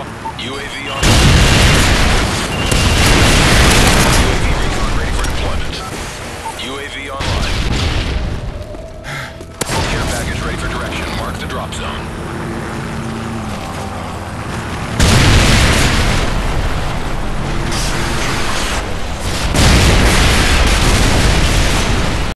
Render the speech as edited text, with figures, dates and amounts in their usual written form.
UAV on. UAV recon ready for deployment. UAV online. Care package ready for direction. Mark the drop zone.